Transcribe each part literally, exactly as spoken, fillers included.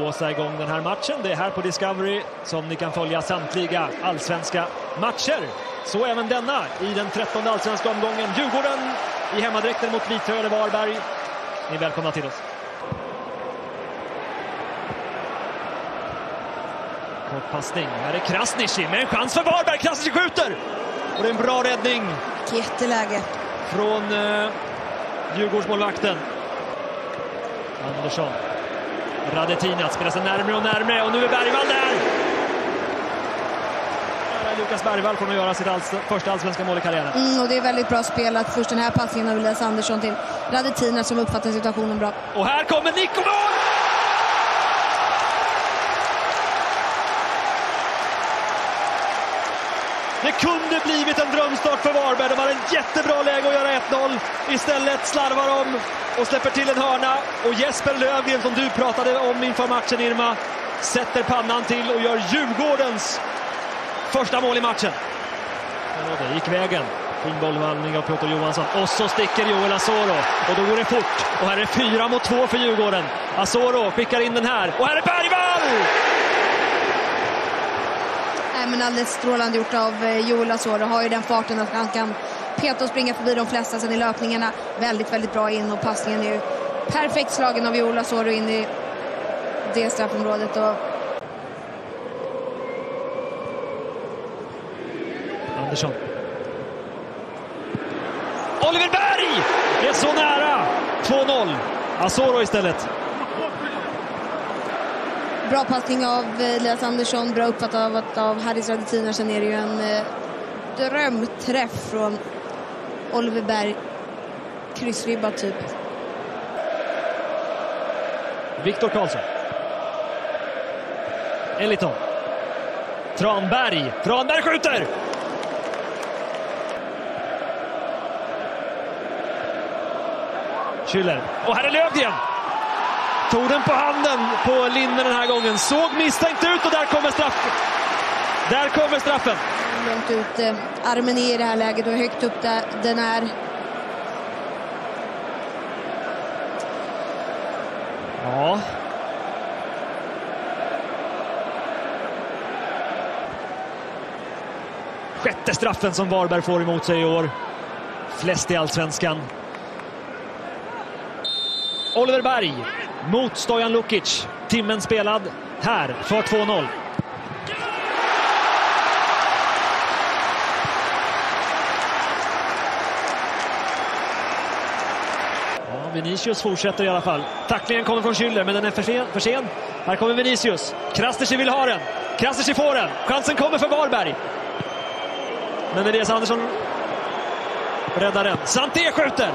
blåsa igång den här matchen. Det är här på Discovery som ni kan följa samtliga allsvenska matcher. Så även denna i den trettonde allsvenska omgången. Djurgården i hemmadräkten mot Vitröde Varberg. Ni är välkomna till oss. Kortpassning. Här är Krasniqi med en chans för Varberg. Krasniqi skjuter! Och det är en bra räddning. Jätteläge. Från eh, Djurgårdsmålvakten. Andersson. Radetina spelar sig närmare och närmare. Och nu är Bergvall där. Lukas Bergvall kommer att göra sitt alls, första allsvenska mål i karriären. Mm, och det är väldigt bra spelat. Först den här passningen av Elias Andersson till Radetina som uppfattar situationen bra. Och här kommer Nico mål! Det kunde blivit en drömstart för Varberg. De har en jättebra läge att göra ett noll. Istället slarvar de och släpper till en hörna. Och Jesper Lövgren, som du pratade om inför matchen, Irma, sätter pannan till och gör Djurgårdens första mål i matchen. Och det gick vägen. Fin bollvandring av Piotr Johansson. Och så sticker Joel Asoro. Och då går det fort. Och här är fyra mot två för Djurgården. Asoro skickar in den här. Och här är Bergvall! Nej, men alldeles strålande gjort av Joel Asoro. Har ju den farten att han kan peta och springa förbi de flesta sen i löpningarna. Väldigt, väldigt bra in. Och passningen är ju perfekt slagen av Joel Asoro in i det straffområdet. Och Andersson. Oliver Berg! Det är så nära! två noll. Asoro istället. Bra passning av Elias Andersson. Bra uppfattat av, av Haris Radetina. Sen är det ju en eh, drömträff från Oliver Berg. Kryssribba typ. Viktor Karlsson. Eliton. Tranberg. Tranberg skjuter! Schüller. Och här är Lövgren. Tog den på handen på Linden den här gången. Såg misstänkt ut och där kommer straffen. Där kommer straffen. Långt ut. Eh, armen är i det här läget och högt upp där den är. Ja. Sjätte straffen som Varberg får emot sig i år. Flest i allsvenskan. Oliver Berg mot Stojan Lukic. Timmen spelad här för två noll. Ja, Vinicius fortsätter i alla fall. Tacklingen kommer från Schüller, men den är för sen. För sen. Här kommer Vinicius. Krasniqi vill ha den. Krasniqi får den. Chansen kommer för Varberg. Men Elias Andersson räddar den. Santé skjuter.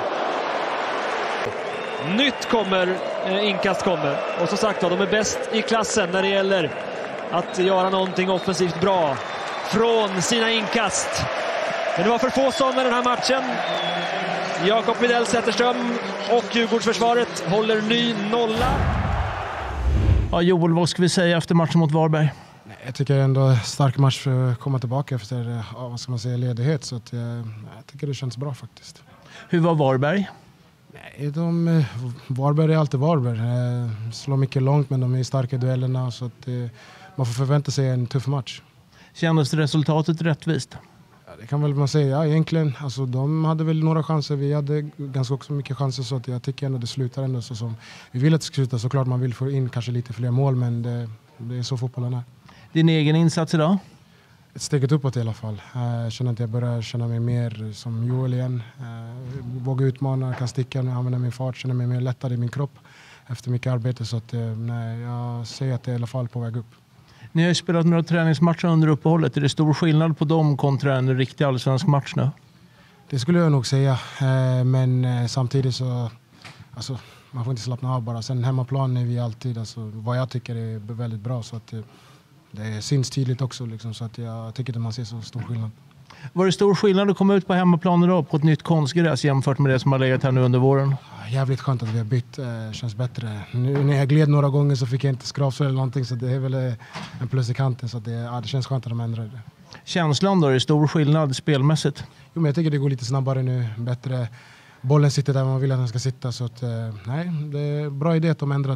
Nytt kommer, eh, inkast kommer. Och som sagt, då, de är bäst i klassen när det gäller att göra någonting offensivt bra från sina inkast. Men det var för få sådana den här matchen. Jakob Widell Zetterström och Djurgårdsförsvaret håller ny nolla. Ja, Joel, vad ska vi säga efter matchen mot Varberg? Jag tycker ändå stark match för att komma tillbaka efter, ja, vad ska man säga, ledighet. Så att jag, jag tycker det känns bra faktiskt. Hur var Varberg? Nej, de, Varberg är alltid Varberg. Slår mycket långt, men de är starka i duellerna. Så att man får förvänta sig en tuff match. Kändes resultatet rättvist? Ja, det kan väl man säga, ja, egentligen. Alltså, de hade väl några chanser. Vi hade ganska också mycket chanser, så att jag tycker ändå det slutar ändå så som vi vill att det ska sluta. Såklart man vill få in kanske lite fler mål, men det, det är så fotbollen är. Din egen insats idag? Ett steget uppåt i alla fall. Jag känner att jag börjar känna mig mer som Joel igen. Våga utmana, kan sticka, använda min fart, känner mig mer lättare i min kropp efter mycket arbete. Så att, nej, jag säger att det är i alla fall på väg upp. Ni har ju spelat några träningsmatcher under uppehållet. Är det stor skillnad på dem kontra en riktig allsvensk match nu? Det skulle jag nog säga. Men samtidigt så... Alltså, man får inte slappna av bara. Sen hemmaplan är vi alltid, alltså, vad jag tycker är väldigt bra. Så att det syns tydligt också. Liksom, så att jag tycker att man ser så stor skillnad. Var det stor skillnad att komma ut på hemmaplan idag på ett nytt konstgräs jämfört med det som har legat här nu under våren? Jävligt skönt att vi har bytt. Det känns bättre. Nu när jag gled några gånger så fick jag inte skrapsår eller någonting. Så det är väl en plus i kanten. Så det, ja, det känns skönt att de ändrade det. Känslan då? Är det stor skillnad spelmässigt? Jo, men jag tycker det går lite snabbare nu. Bättre. Bollen sitter där man vill att den ska sitta. Så att, nej, det är bra idé att de ändrade.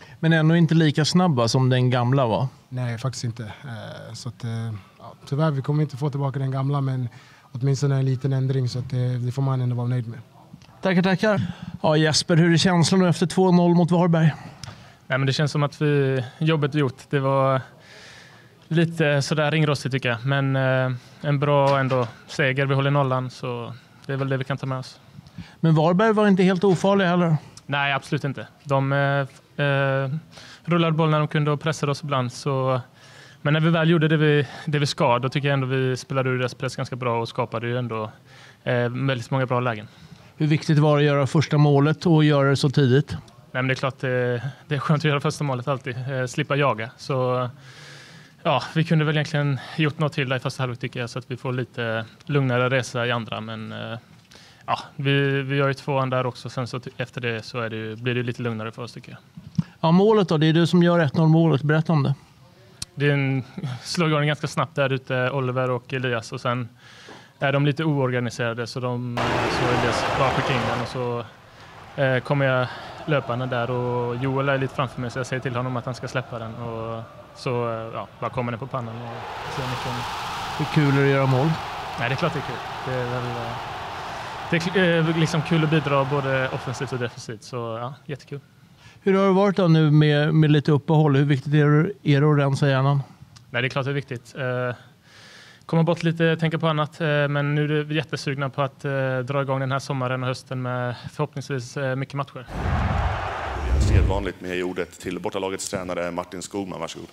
Men ändå inte lika snabba som den gamla var. Nej, faktiskt inte. Eh, så att, eh, ja, tyvärr, vi kommer inte få tillbaka den gamla, men åtminstone en liten ändring, så att det, det får man ändå vara nöjd med. Tackar, tackar. Ja, Jesper, hur är känslan efter två noll mot Varberg? Nej, men det känns som att vi jobbet gjort. Det var lite sådär ringrostigt tycker jag. Men eh, en bra ändå seger. Vi håller nollan, så det är väl det vi kan ta med oss. Men Varberg var inte helt ofarliga heller? Nej, absolut inte. De eh, eh, rullade boll när de kunde och pressade oss ibland. Så... Men när vi väl gjorde det vi, det vi ska, då tycker jag ändå vi spelade ur deras press ganska bra och skapade ju ändå eh, väldigt många bra lägen. Hur viktigt var det att göra första målet och göra det så tidigt? Nej, men det är klart det, det är skönt att göra första målet alltid. Eh, slippa jaga. Så ja, vi kunde väl egentligen gjort något till där i första halvlek tycker jag, så att vi får lite lugnare resa i andra. Men eh, ja, vi, vi gör ju tvåan där också. Sen så efter det så är det, blir det lite lugnare för oss tycker jag. Ja, målet då, det är du som gör ett noll målet. Berätta om det. Det är en, slår igång ganska snabbt där ute, Oliver och Elias. Och sen är de lite oorganiserade, så de så Elias bara skickar in den. Och så eh, kommer jag löpande där och Joel är lite framför mig, så jag säger till honom att han ska släppa den. Och så eh, ja, bara kommer den på pannan. Och så mycket. Hur kul är det att göra mål? Nej, det är klart det är kul. Det är väl eh, det är eh, liksom kul att bidra både offensivt och defensivt. Så ja, jättekul. Hur har det varit då nu med, med lite uppehåll? Hur viktigt är det, är det att rensa hjärnan? Nej, det är klart det är viktigt. Eh, komma bort lite, tänka på annat. Eh, men nu är vi jättesugna på att eh, dra igång den här sommaren och hösten med förhoppningsvis eh, mycket matcher. Det är sedvanligt med ordet till bortalagets tränare Martin Skogman. Varsågod.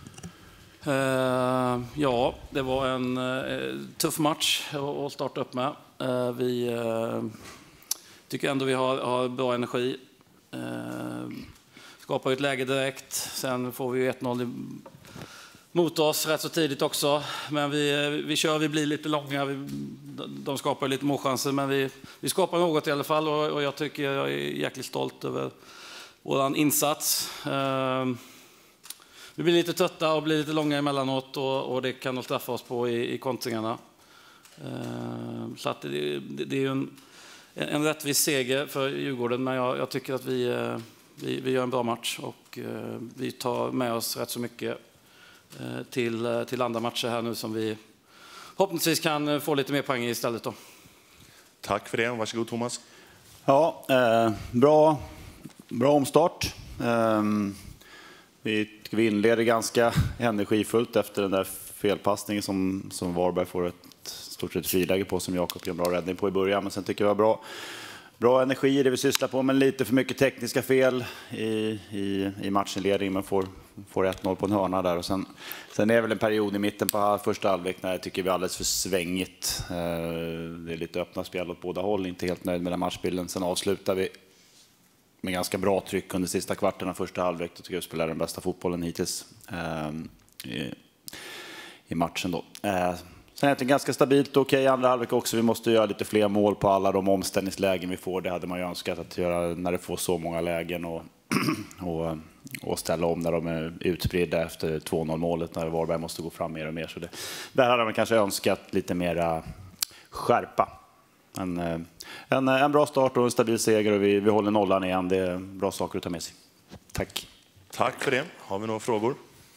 Uh, ja, det var en uh, tuff match att starta upp med. Uh, vi uh, tycker ändå vi har, har bra energi. Uh, skapar ett läge direkt. Sen får vi ett noll mot oss rätt så tidigt också. Men vi, vi kör, vi blir lite långa. Vi, de skapar lite målchanser, men vi, vi skapar något i alla fall. Och, och jag tycker jag är jäkligt stolt över vår insats. Uh, vi blir lite trötta och blir lite långa emellanåt. Och, och det kan de straffa oss på i, i kontringarna. Uh, så att det, det, det är ju en, en rättvis seger för Djurgården. Men jag, jag tycker att vi, uh, vi, vi gör en bra match. Och uh, vi tar med oss rätt så mycket Till, till andra matcher här nu som vi förhoppningsvis kan få lite mer poäng istället då. Tack för det. Varsågod Thomas. Ja, eh, bra, bra omstart. Eh, vi, vi inleder ganska energifullt efter den där felpassningen som, som Varberg får ett stort sett friläge på, som Jakob gör en bra räddning på i början. Men sen tycker jag det var bra. Bra energi i det vi sysslar på, men lite för mycket tekniska fel i, i, i matchinledningen. Man får, får ett noll på en hörna där. Och sen, sen är det väl en period i mitten på första halvlek när jag tycker vi är alldeles för svängigt. Det är lite öppna spel åt båda håll, inte helt nöjd med den matchbilden. Sen avslutar vi med ganska bra tryck under sista kvarten av första halvlek. Då tycker jag vi spelar den bästa fotbollen hittills i, i matchen då. Sen är det ganska stabilt och okej andra halvlek också. Vi måste göra lite fler mål på alla de omställningslägen vi får. Det hade man ju önskat att göra när det får så många lägen. Och, och, och ställa om när de är utspridda efter två noll målet. När Varberg måste gå fram mer och mer. Så det, där hade man kanske önskat lite mera skärpa. En, en, en bra start och en stabil seger. Och vi, vi håller nollan igen. Det är bra saker att ta med sig. Tack. Tack för det. Har vi några frågor?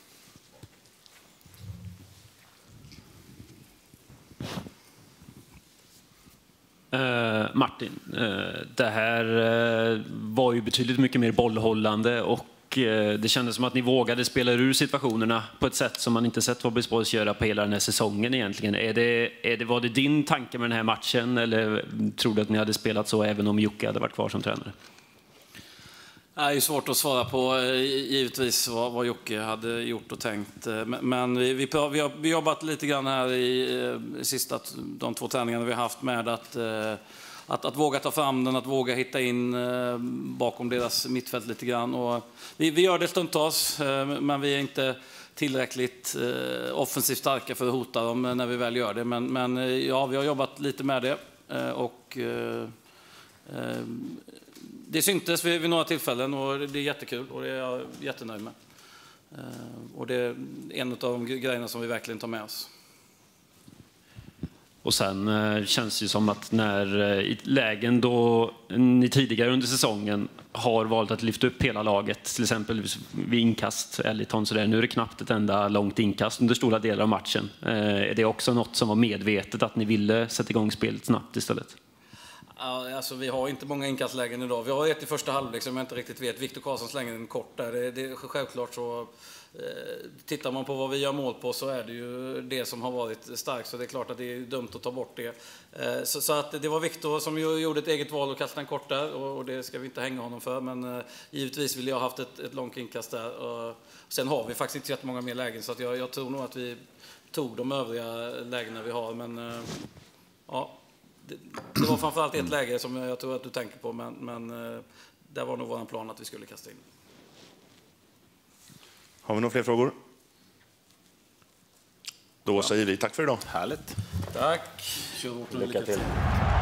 Uh, Martin, uh, det här uh, var ju betydligt mycket mer bollhållande och uh, det kändes som att ni vågade spela ur situationerna på ett sätt som man inte sett Fabrice Boys göra på hela den här säsongen egentligen. Är det, är det, var det din tanke med den här matchen eller tror du att ni hade spelat så även om Jocke hade varit kvar som tränare? Det är ju svårt att svara på givetvis vad, vad Jocke hade gjort och tänkt. Men vi, vi, vi har vi jobbat lite grann här i, i sista de två träningarna vi har haft med att, att, att våga ta fram den, att våga hitta in bakom deras mittfält lite grann. Och vi, vi gör det stundtals, men vi är inte tillräckligt offensivt starka för att hota dem när vi väl gör det. Men, men ja, vi har jobbat lite med det och det syntes vid, vid några tillfällen och det är jättekul och det är jag jättenöjd med. Uh, och det är en av de grejerna som vi verkligen tar med oss. Och sen eh, känns det ju som att när eh, i lägen då ni tidigare under säsongen har valt att lyfta upp hela laget, till exempel vid inkast, Eliton, så där. Nu är det knappt ett enda långt inkast under stora delar av matchen. Eh, är det också något som var medvetet, att ni ville sätta igång spelet snabbt istället? Ja, alltså, vi har inte många inkastlägen idag. Vi har ett i första halvlek som jag inte riktigt vet. Viktor Karlsson slänger en kort där. Det, det, självklart så eh, tittar man på vad vi gör mål på så är det ju det som har varit starkt. Så det är klart att det är dumt att ta bort det. Eh, så, så att det var Viktor som gjorde ett eget val och kastade en kort där. Och, och det ska vi inte hänga honom för. Men eh, givetvis vill jag ha haft ett, ett långt inkast där. Och sen har vi faktiskt inte jättemånga mer lägen. Så att jag, jag tror nog att vi tog de övriga lägena vi har. Men eh, ja... Det, det var framförallt ett läge som jag tror att du tänker på, men, men där var nog vår plan att vi skulle kasta in. Har vi några fler frågor? Då säger vi tack för idag. Härligt. Tack. Lycka till.